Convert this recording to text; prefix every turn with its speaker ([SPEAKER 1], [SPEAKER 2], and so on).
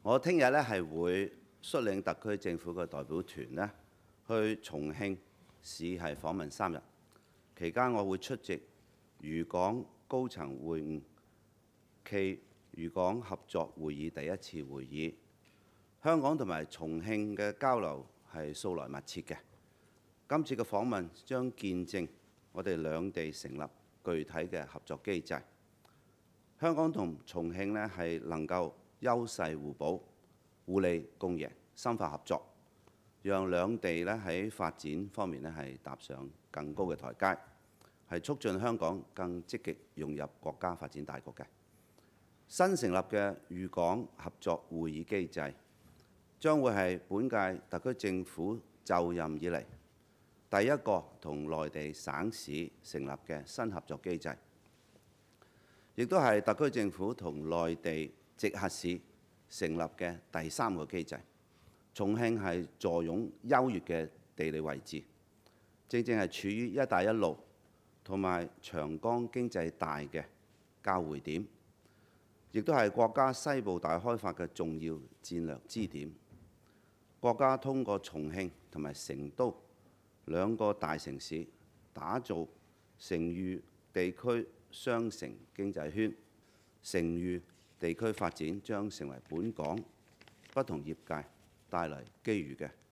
[SPEAKER 1] 我聽日咧係會率領特區政府嘅代表團咧去重慶市係訪問3日，期間我會出席渝港高層會晤暨渝港合作會議第一次會議。香港同埋重慶嘅交流係素來密切嘅，今次嘅訪問將見證我哋兩地成立具體嘅合作機制。香港同重慶呢係能夠優勢互補、互利共贏，深化合作，讓兩地呢喺發展方面呢係踏上更高嘅台階，係促進香港更積極融入國家發展大局嘅。新成立嘅渝港合作會議機制，將會係本屆特區政府就任以嚟第一個同內地省市成立嘅新合作機制，亦都係特區政府同內地直轄市成立嘅第3個機制。重慶係坐擁優越嘅地理位置，正正係處於一帶一路同埋長江經濟帶嘅交匯點，亦都係國家西部大開發嘅重要戰略支點。國家通過重慶同埋成都兩個大城市，打造成渝地區雙城經濟圈，成渝地區發展將成為本港不同業界帶來機遇嘅。